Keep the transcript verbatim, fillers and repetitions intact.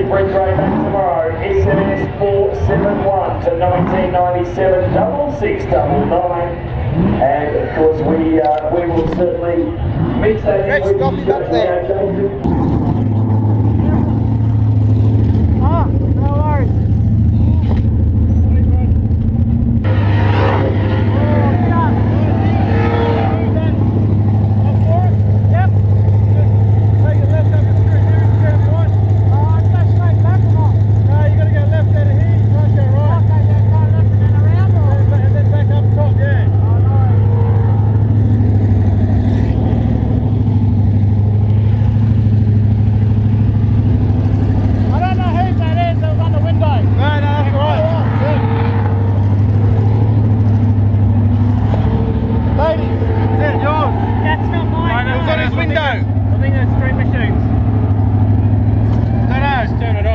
bring Ray back tomorrow. S M S four seven one to nineteen ninety-seven double six double nine. And of course we uh, we will certainly mix that in with stop it up there. Ah, no worries. Turn it